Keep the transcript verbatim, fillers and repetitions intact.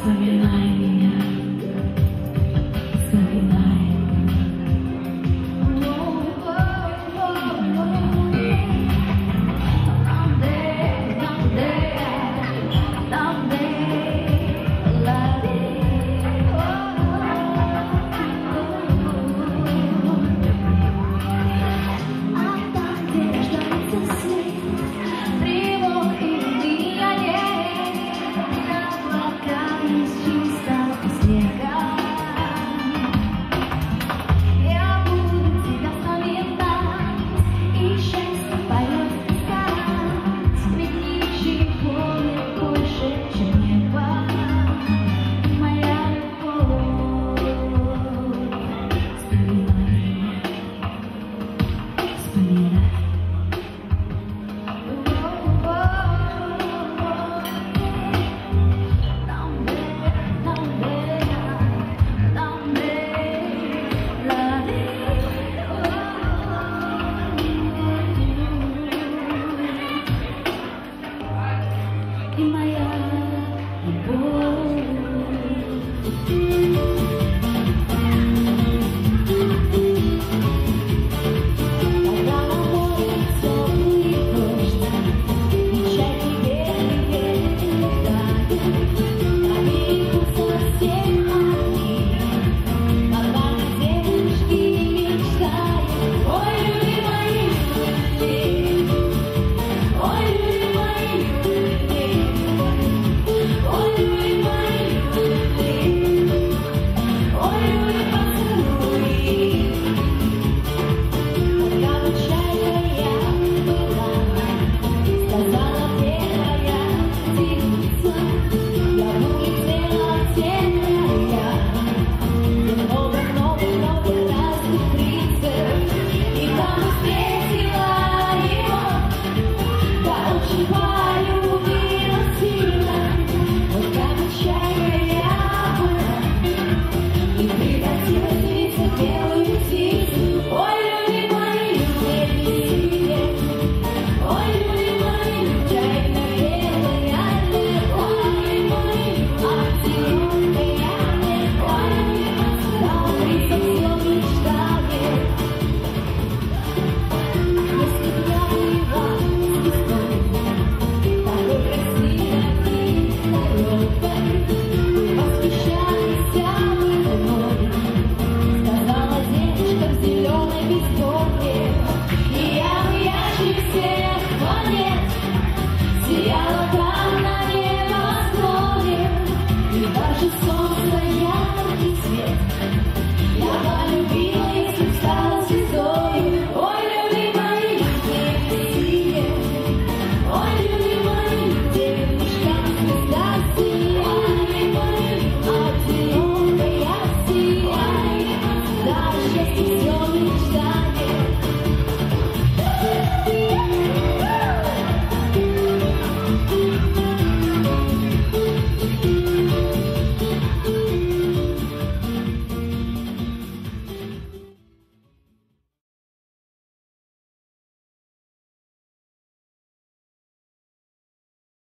Вспоминай меня, вспоминай. И моя любовь. Когда на море теплый дождь, и чайки белые летают, на берегу совсем одни, нормальные девушки мечтают. Ой, любимые, любимые, ой, любимые, любимые. Ой, любимые, любимые, ой, любимые поцелуи. Когда ночная я была, сказала первая птица, я улетела в те края, где много-много-много разных птиц, и там встретила его, да очень полюбила сильно. И превратилась в лицо белую птицу. Ой, любимая, любимая, ой, любимая, чайно-белая, ой, любимая, а зеленая, ой, любимая, стала птица, все мечтает. Если б я была звездой, такой красивой и здоровой, восхищайся мной, сказала девушка в зеленой бейсболке. И я бы ярче всех планет сияла там на небосклоне, и даже солнце